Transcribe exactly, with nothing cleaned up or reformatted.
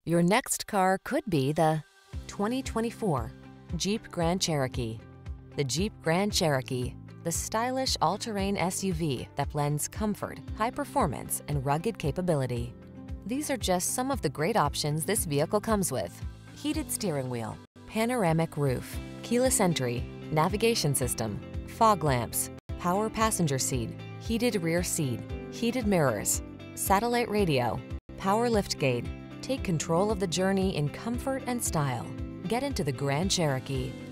Your next car could be the twenty twenty-four Jeep Grand Cherokee. The Jeep Grand Cherokee, the stylish all-terrain S U V that blends comfort, high performance, and rugged capability. These are just some of the great options this vehicle comes with: heated steering wheel, panoramic roof, keyless entry, navigation system, fog lamps, power passenger seat, heated rear seat, heated mirrors, satellite radio, power liftgate. Take control of the journey in comfort and style. Get into the Grand Cherokee.